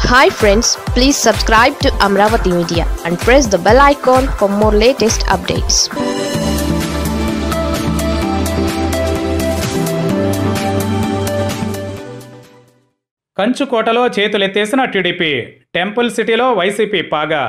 Hi friends, please subscribe to Amaravathi Media and press the bell icon for more latest updates. కంచుకోటలో చేతులెత్తేసిన TDP, temple సిటీలో YCP పాగా.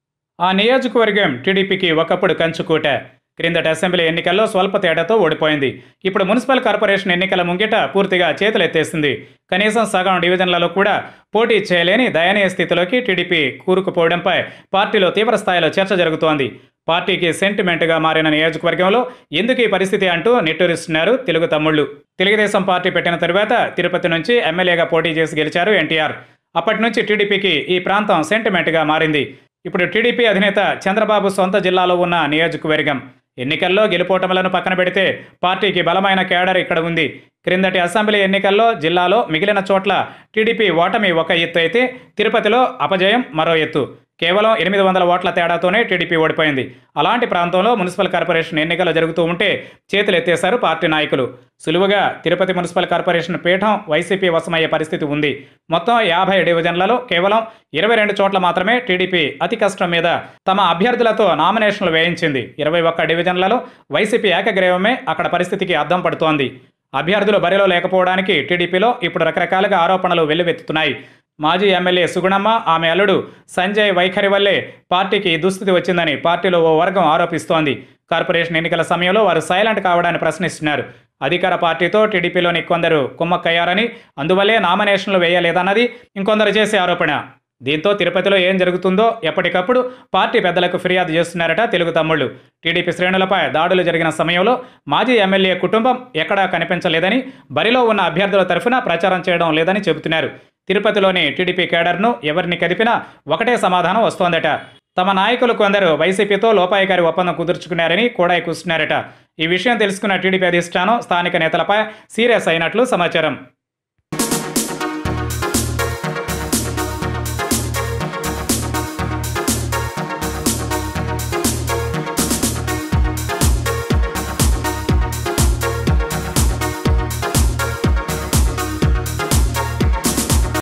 ఆ నియోజకవర్గం టీడీపీకి ఒకప్పుడు కంచుకోట. క్రిందటి అసెంబ్లీ ఎన్నికల్లో స్వల్ప తేడాతో ఓడిపోయింది. ఇప్పుడు మున్సిపల్ కార్పొరేషన్ ఎన్నికల ముంగిట పూర్తిగా చేతులెత్తేసింది. కనీసం సగం డివిజన్లలో కూడా పోటీ చేయలేని దయనీయ స్థితిలోకి టీడీపీ కూరుకుపోవడంపై పార్టీలో తీవ్ర స్థాయిలో చర్చ జరుగుతోంది. పార్టీకి సెంటిమెంట్గా మారిన నియోజకవర్గంలో ఎందుకు ఈ పరిస్థితి అంటూ నిట్టూరిస్తున్నారు తెలుగు తమ్ముళ్లు. తెలుగుదేశం పార్టీ పెట్టిన తరువాత తిరుపతి నుంచి ఎమ్మెల్యేగా పోటీ చేసి గెలిచారు ఎన్టీఆర్. అప్పటి నుంచి టీడీపీకి ఈ ప్రాంతం సెంటిమెంట్గా మారింది. ఇప్పుడు టీడీపీ అధినేత చంద్రబాబు సొంత జిల్లాలో ఉన్న నియోజకవర్గం. ఎన్నికల్లో గెలుపోటములను పక్కన పెడితే పార్టీకి బలమైన కేడర్ ఇక్కడ ఉంది. క్రిందటి అసెంబ్లీ ఎన్నికల్లో జిల్లాలో మిగిలిన చోట్ల టీడీపీ ఓటమి ఒక ఎత్తు అయితే తిరుపతిలో అపజయం మరో ఎత్తు. కేవలం 800 ఓట్ల తేడాతోనే టీడీపీ ఓడిపోయింది. అలాంటి ప్రాంతంలో మున్సిపల్ కార్పొరేషన్ ఎన్నికలు జరుగుతూ ఉంటే చేతులెత్తేశారు పార్టీ నాయకులు. సులువుగా తిరుపతి మున్సిపల్ కార్పొరేషన్ పీఠం వైసీపీ వశమయ్యే పరిస్థితి ఉంది. మొత్తం 50 డివిజన్లలో కేవలం 22 చోట్ల మాత్రమే టీడీపీ అతి కష్టం మీద తమ అభ్యర్థులతో నామినేషన్లు వేయించింది. 21 డివిజన్లలో వైసీపీ ఏకగ్రీవమే అక్కడ పరిస్థితికి అద్దం పడుతోంది. అభ్యర్థులు బరిలో లేకపోవడానికి టీడీపీలో ఇప్పుడు రకరకాలుగా ఆరోపణలు వెల్లువెత్తుతున్నాయి. మాజీ ఎమ్మెల్యే సుగుణమ్మ, ఆమె అల్లుడు సంజయ్ వైఖరి వల్లే పార్టీకి దుస్థితి వచ్చిందని పార్టీలో ఓ వర్గం ఆరోపిస్తోంది. కార్పొరేషన్ ఎన్నికల సమయంలో వారు సైలెంట్ కావడాన్ని ప్రశ్నిస్తున్నారు. అధికార పార్టీతో టీడీపీలోని కొందరు కుమ్మక్కయ్యారని, అందువల్లే నామినేషన్లు వేయలేదన్నది ఇంకొందరు చేసే ఆరోపణ. దీంతో తిరుపతిలో ఏం జరుగుతుందో ఎప్పటికప్పుడు పార్టీ పెద్దలకు ఫిర్యాదు చేస్తున్నారట తెలుగు తమ్ముళ్లు. టీడీపీ శ్రేణులపై దాడులు జరిగిన సమయంలో మాజీ ఎమ్మెల్యే కుటుంబం ఎక్కడా కనిపించలేదని, బరిలో ఉన్న అభ్యర్థుల తరఫున ప్రచారం చేయడం లేదని చెబుతున్నారు. తిరుపతిలోని టీడీపీ కేడర్ను ఎవరిని కదిపినా ఒకటే సమాధానం వస్తోందట. తమ నాయకులు కొందరు వైసీపీతో లోపాయికారి ఒప్పందం కుదుర్చుకున్నారని కూడా కూస్తున్నారట. ఈ విషయం తెలుసుకున్న టీడీపీ అధిష్టానం స్థానిక నేతలపై సీరియస్ అయినట్లు సమాచారం.